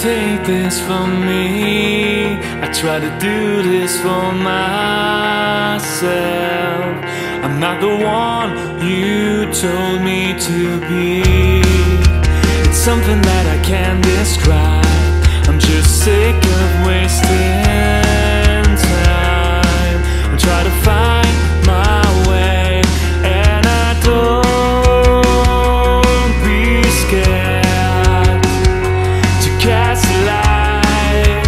take this from me. I try to do this for myself. I'm not the one you told me to be. It's something that I can't describe. I'm just sick of wasting time. I'm trying to find my way, and I don't be scared to cast light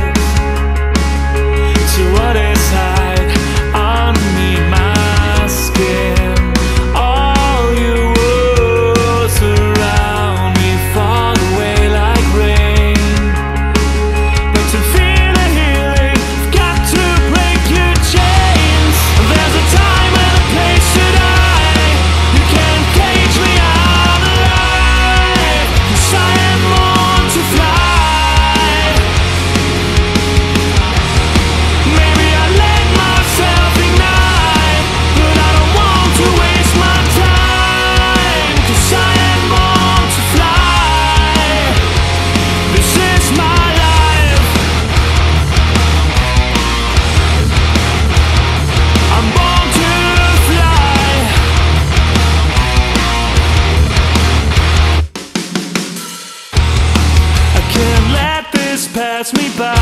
to what is hide underneath my skin. All your words around me fall away like rain. But to feel the healing, I've got to break your chains. There's a time and a place to die. You can't cage me out alive, 'cause I am born to fly. Maybe I let myself ignite, but I don't want to waste my time, 'cause I am born to fly. This is my life. I'm born to fly. I can't let this pass me by.